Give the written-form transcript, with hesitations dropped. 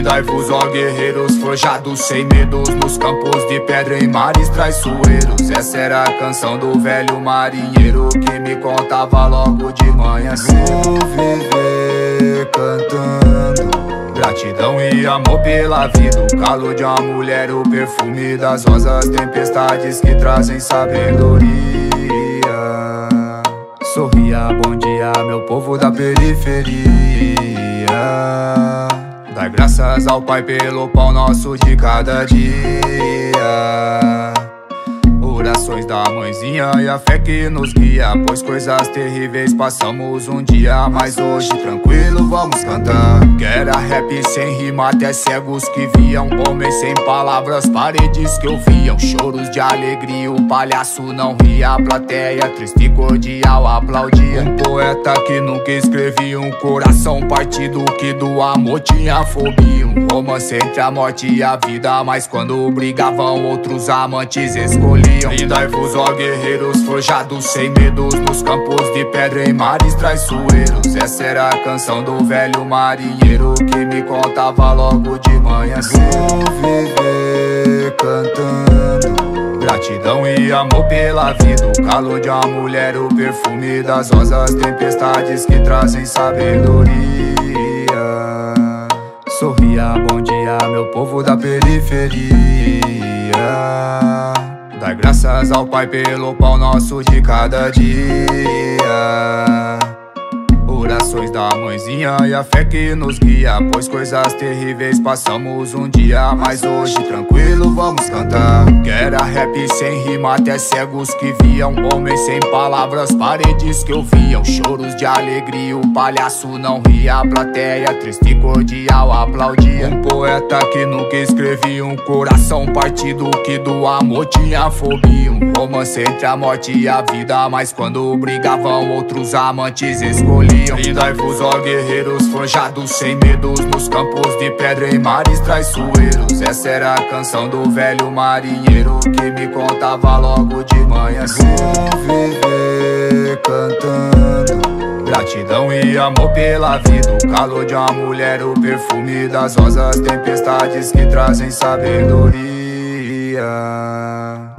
Rindai-vos, ó guerreiros, forjados sem medos, nos campos de pedra em mares traiçoeiros. Essa era a canção do velho marinheiro que me contava logo de manhã cedo. Vou viver cantando Gratidão e amor pela vida, o calor de uma mulher, o perfume das rosas, tempestades que trazem sabedoria. Sorria, bom dia, meu povo da periferia. Dai graças ao Pai pelo pão nosso de cada dia. Orações da mãezinha e a fé que nos guia, pois coisas terríveis passamos um dia, mas hoje tranquilo vamos cantar. Que era rap sem rima, até cegos que viam, homens sem palavras, paredes que ouviam, choros de alegria, o palhaço não ria, a plateia triste e cordial aplaudia. Um poeta que nunca escrevia, um coração partido que do amor tinha fobia, um romance entre a morte e a vida, mas quando brigavam outros amantes escolhiam. Rindai-vos, ó guerreiros, forjados sem medos, nos campos de pedra em mares traiçoeiros. Essa era a canção do velho marinheiro que me contava logo de manhã cedo. Vou viver cantando Gratidão e amor pela vida, o calor de uma mulher, o perfume das rosas, tempestades que trazem sabedoria. Sorria, bom dia, meu povo da periferia. Dai graças ao Pai pelo pão nosso de cada dia. Orações da mãezinha e a fé que nos guia, pois coisas terríveis passamos um dia, mas hoje tranquilo vamos cantar. Que era rap sem rima, até cegos que viam, homens sem palavras, paredes que ouviam, choros de alegria, o palhaço não ria, a plateia triste e cordial aplaudia. Um poeta que nunca escrevia, um coração partido que do amor tinha fobia, um romance entre a morte e a vida, mas quando brigavam outros amantes escolhiam. Rindai-vos, ó guerreiros, forjados sem medos, nos campos de pedra em mares traiçoeiros. Essa era a canção do velho marinheiro que me contava logo de manhã cedo. Vou viver cantando Gratidão e amor pela vida, o calor de uma mulher, o perfume das rosas, tempestades que trazem sabedoria.